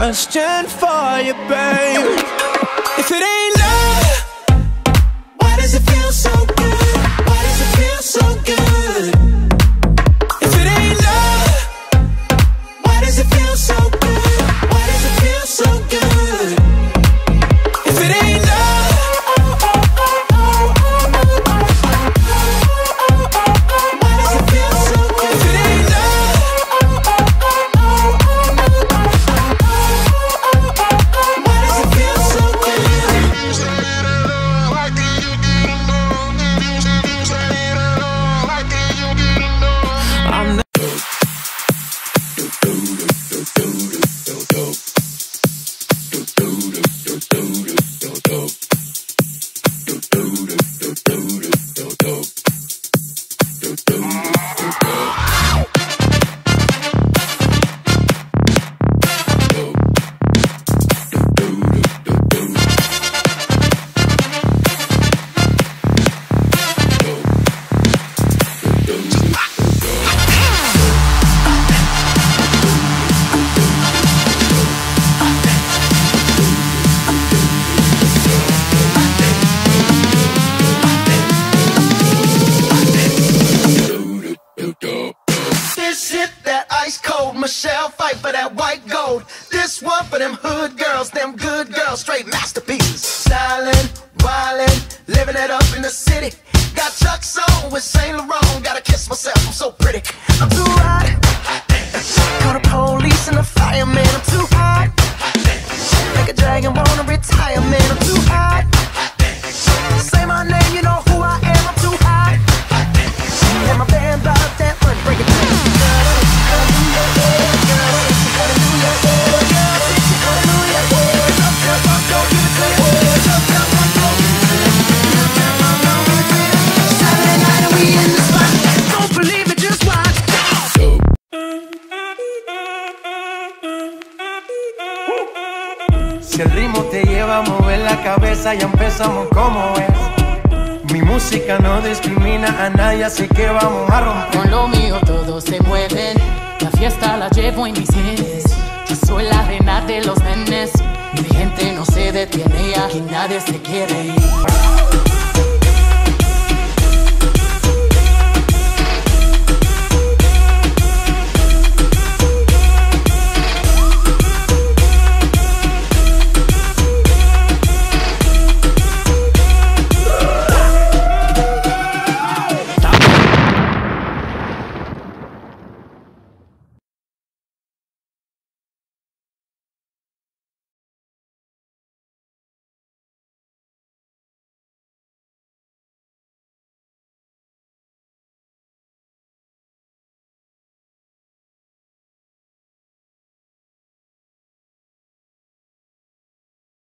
question for you, babe. If it ain't love, why does it feel so good? Why does it feel so good? If it ain't love, why does it feel so good? Why does it feel so good? If it ain't love, why does it feel so good? If it ain't love, why does it feel so good? I'm not this hit that ice cold. Michelle fight for that white gold. This one for them hood girls, them good girls, straight masterpieces. Stylin', wildin', living it up in the city. Got Chuck's on with Saint Laurent. Gotta kiss myself, I'm so pretty. I'm too hot. Call the police and the fireman. I'm too hot. Make a dragon wanna retire, man. I'm too hot. Say my name, you know who I am. I'm too hot. And my band bought that money, break it down. Saturday night and we in the spot. Don't believe it, just watch. Si el ritmo te lleva a mover la cabeza, ya empezamos como es. Mi música no discrimina a nadie, así que vamos a romper. Con lo mío todos se mueven, la fiesta la llevo en mis genes. Yo soy la reina de los nenes, mi gente no se detiene, aquí nadie se quiere ir.